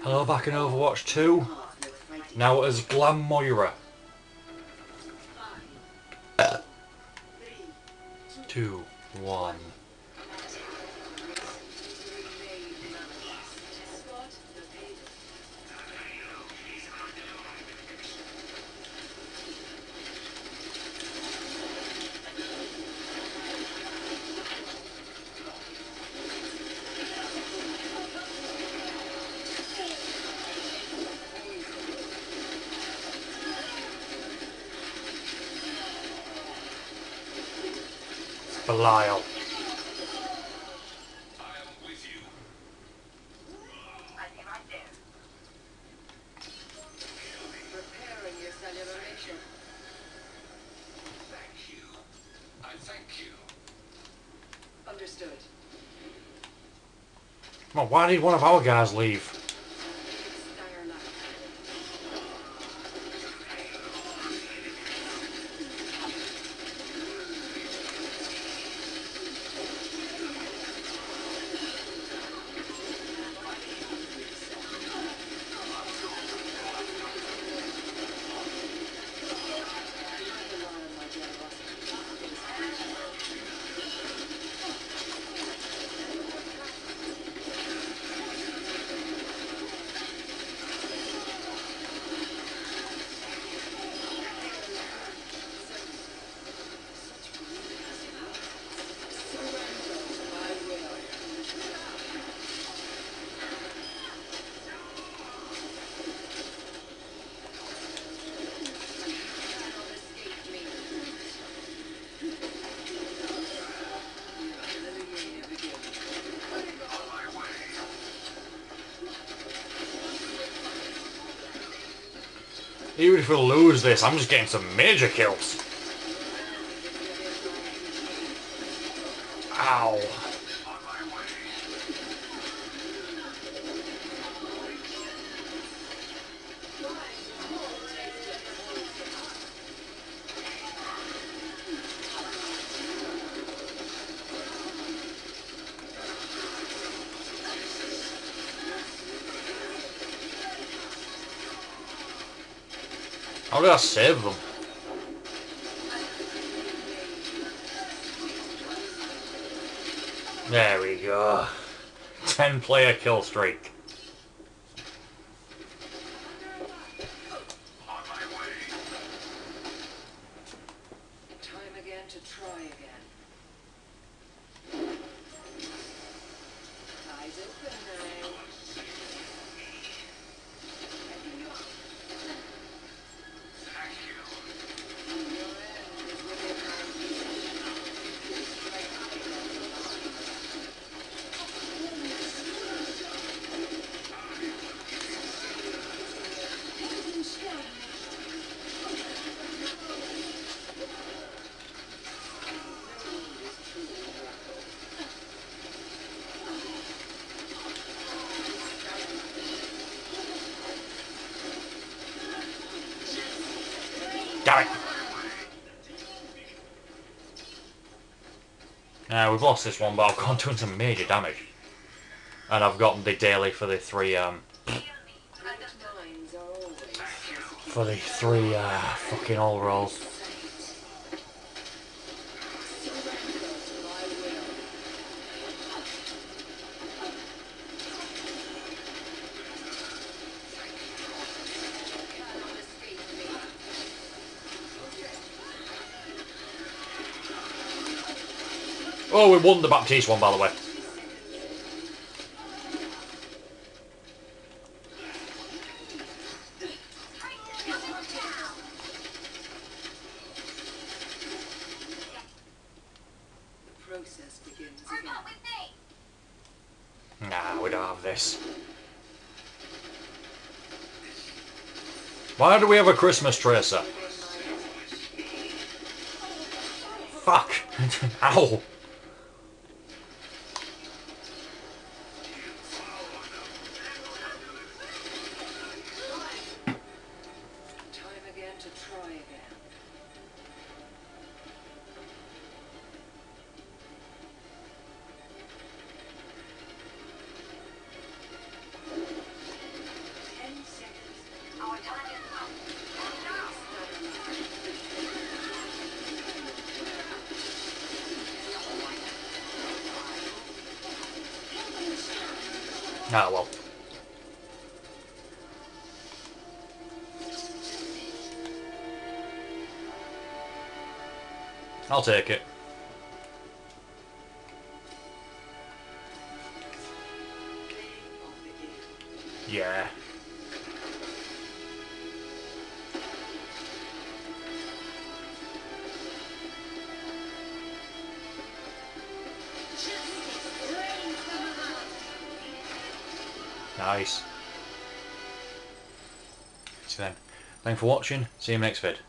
Hello back in Overwatch 2. Now as Glam Moira. 2, 1. Belial. Understood. Come on, why did one of our guys leave? Even if we lose this, I'm just getting some major kills. Ow. How did I save them? There we go. 10-player kill streak. Time again to try again. Eyes open now. Damn it. We've lost this one, but I've gone doing some major damage. And I've gotten the daily for the three, fucking all rolls. Oh, we won the Baptiste one, by the way. The process begins again. Nah, we don't have this. Why do we have a Christmas tracer? Fuck. Ow. Time again to try again. Ah, well. I'll take it. Yeah. Nice. So then, thanks for watching. See you next vid.